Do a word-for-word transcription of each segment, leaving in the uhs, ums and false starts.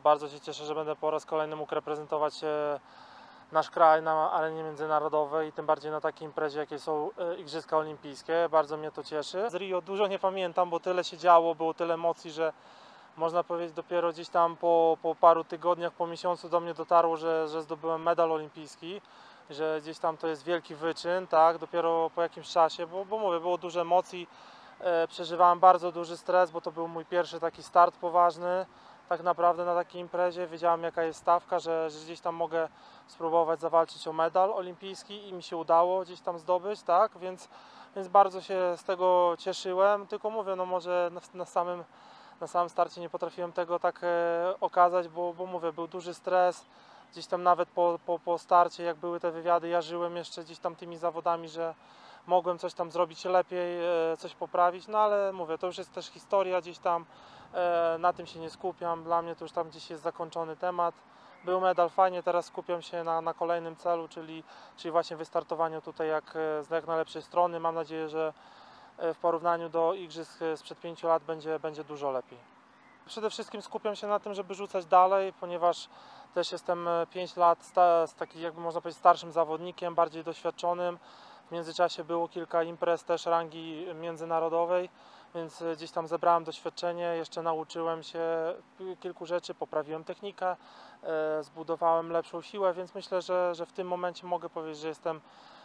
bardzo się cieszę, że będę po raz kolejny mógł reprezentować e, nasz kraj na arenie międzynarodowej i tym bardziej na takiej imprezie, jakie są e, Igrzyska Olimpijskie. Bardzo mnie to cieszy. Z Rio dużo nie pamiętam, bo tyle się działo, było tyle emocji, że można powiedzieć dopiero gdzieś tam po, po paru tygodniach, po miesiącu do mnie dotarło, że, że zdobyłem medal olimpijski, że gdzieś tam to jest wielki wyczyn, tak, dopiero po jakimś czasie, bo, bo mówię, było dużo emocji, e, przeżywałem bardzo duży stres, bo to był mój pierwszy taki start poważny, tak naprawdę na takiej imprezie, wiedziałem jaka jest stawka, że, że gdzieś tam mogę spróbować zawalczyć o medal olimpijski i mi się udało gdzieś tam zdobyć, tak, więc, więc bardzo się z tego cieszyłem, tylko mówię, no może na, na samym Na samym starcie nie potrafiłem tego tak e, okazać, bo, bo mówię, był duży stres. Gdzieś tam nawet po, po, po starcie, jak były te wywiady, ja żyłem jeszcze gdzieś tam tymi zawodami, że mogłem coś tam zrobić lepiej, e, coś poprawić, no ale mówię, to już jest też historia gdzieś tam, e, na tym się nie skupiam, dla mnie to już tam gdzieś jest zakończony temat. Był medal, fajnie, teraz skupiam się na, na kolejnym celu, czyli, czyli właśnie wystartowaniu tutaj jak, z jak najlepszej strony. Mam nadzieję, że w porównaniu do igrzysk sprzed pięciu lat będzie, będzie dużo lepiej. Przede wszystkim skupiam się na tym, żeby rzucać dalej, ponieważ też jestem pięć lat sta, z takim, jakby można powiedzieć, starszym zawodnikiem, bardziej doświadczonym. W międzyczasie było kilka imprez też rangi międzynarodowej, więc gdzieś tam zebrałem doświadczenie, jeszcze nauczyłem się kilku rzeczy, poprawiłem technikę, zbudowałem lepszą siłę, więc myślę, że, że w tym momencie mogę powiedzieć, że jestem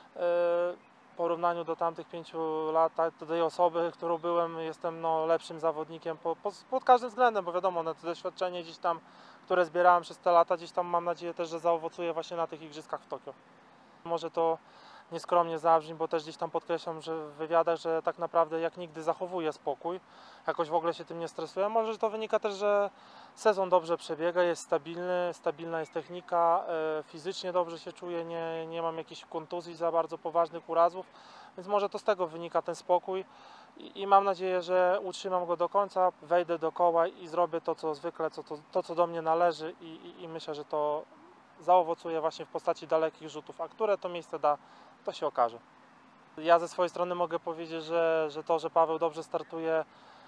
w porównaniu do tamtych pięciu lat, do tej osoby, którą byłem, jestem no, lepszym zawodnikiem po, po, pod każdym względem, bo wiadomo, no, to doświadczenie gdzieś tam, które zbierałem przez te lata, gdzieś tam mam nadzieję też, że zaowocuje właśnie na tych igrzyskach w Tokio. Może to nieskromnie zabrzmi, bo też gdzieś tam podkreślam, że w wywiadach, że tak naprawdę jak nigdy zachowuję spokój, jakoś w ogóle się tym nie stresuję. Może to wynika też, że sezon dobrze przebiega, jest stabilny, stabilna jest technika, e, fizycznie dobrze się czuję, nie, nie mam jakichś kontuzji za bardzo poważnych urazów, więc może to z tego wynika ten spokój i, i mam nadzieję, że utrzymam go do końca, wejdę do koła i zrobię to, co zwykle, co, to, to co do mnie należy i, i, i myślę, że to zaowocuje właśnie w postaci dalekich rzutów, a które to miejsce da, to się okaże. Ja ze swojej strony mogę powiedzieć, że, że to, że Paweł dobrze startuje,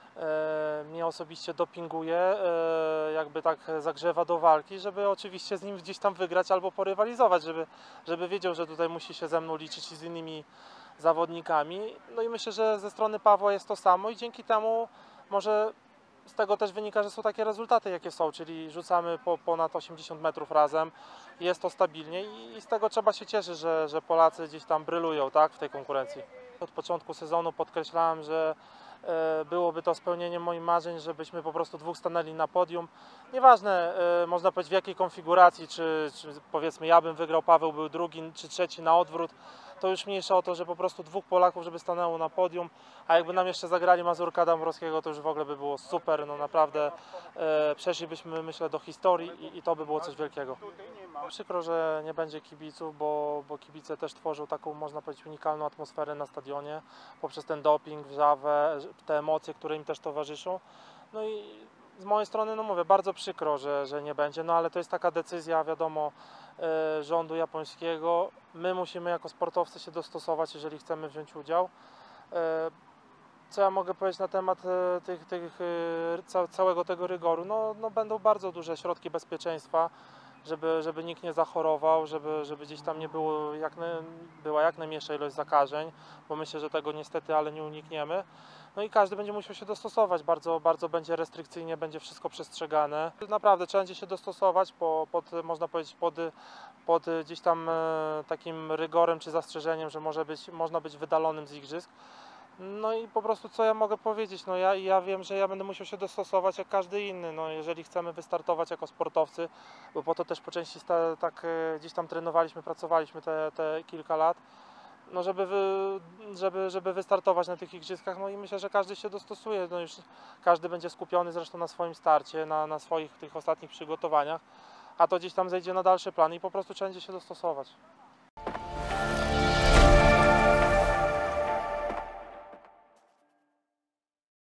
e, mnie osobiście dopinguje, e, jakby tak zagrzewa do walki, żeby oczywiście z nim gdzieś tam wygrać albo porywalizować, żeby, żeby wiedział, że tutaj musi się ze mną liczyć i z innymi zawodnikami. No i myślę, że ze strony Pawła jest to samo i dzięki temu może z tego też wynika, że są takie rezultaty, jakie są, czyli rzucamy po ponad osiemdziesiąt metrów razem, jest to stabilnie i z tego trzeba się cieszyć, że, że Polacy gdzieś tam brylują, tak, w tej konkurencji. Od początku sezonu podkreślałem, że e, byłoby to spełnieniem moich marzeń, żebyśmy po prostu dwóch stanęli na podium. Nieważne, e, można powiedzieć w jakiej konfiguracji, czy, czy powiedzmy ja bym wygrał, Paweł był drugi, czy trzeci na odwrót, to już mniejsza o to, że po prostu dwóch Polaków, żeby stanęło na podium, a jakby nam jeszcze zagrali Mazurka Dąbrowskiego, to już w ogóle by było super, no naprawdę e, przeszlibyśmy, myślę, do historii i, i to by było coś wielkiego. Przykro, że nie będzie kibiców, bo, bo kibice też tworzą taką, można powiedzieć, unikalną atmosferę na stadionie, poprzez ten doping, wrzawę, te emocje, które im też towarzyszą. No i z mojej strony, no mówię, bardzo przykro, że, że nie będzie, no ale to jest taka decyzja, wiadomo, e, rządu japońskiego. My musimy jako sportowcy się dostosować, jeżeli chcemy wziąć udział. E, co ja mogę powiedzieć na temat e, tych, tych, e, całego tego rygoru? No, no będą bardzo duże środki bezpieczeństwa, żeby, żeby nikt nie zachorował, żeby, żeby gdzieś tam nie było jak, była jak najmniejsza ilość zakażeń, bo myślę, że tego niestety, ale nie unikniemy. No i każdy będzie musiał się dostosować, bardzo, bardzo będzie restrykcyjnie, będzie wszystko przestrzegane. Naprawdę trzeba będzie się dostosować, po, pod, można powiedzieć, pod, pod gdzieś tam e, takim rygorem czy zastrzeżeniem, że może być, można być wydalonym z igrzysk. No i po prostu co ja mogę powiedzieć, no ja, ja wiem, że ja będę musiał się dostosować jak każdy inny, no jeżeli chcemy wystartować jako sportowcy, bo po to też po części sta, tak e, gdzieś tam trenowaliśmy, pracowaliśmy te, te kilka lat, no żeby, wy, żeby, żeby wystartować na tych igrzyskach, no i myślę, że każdy się dostosuje, no już każdy będzie skupiony zresztą na swoim starcie, na, na swoich tych ostatnich przygotowaniach, a to gdzieś tam zejdzie na dalszy plan i po prostu trzeba będzie się dostosować.